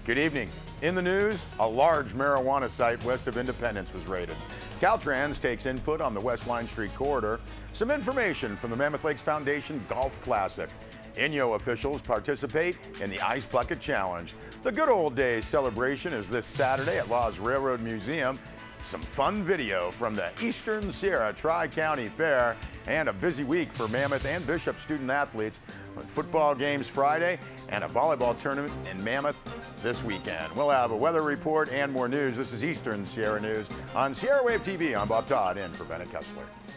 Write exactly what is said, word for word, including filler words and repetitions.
Good evening. In the news, a large marijuana site west of Independence was raided. Caltrans takes input on the West Line Street corridor. Some information from the Mammoth Lakes Foundation Golf Classic. Inyo officials participate in the Ice Bucket Challenge. The Good Old Days celebration is this Saturday at Laws Railroad Museum. Some fun video from the Eastern Sierra Tri-County Fair, and a busy week for Mammoth and Bishop student athletes with football games Friday and a volleyball tournament in Mammoth this weekend. We'll have a weather report and more news. This is Eastern Sierra News on Sierra Wave T V. I'm Bob Todd in for Bennett Kessler.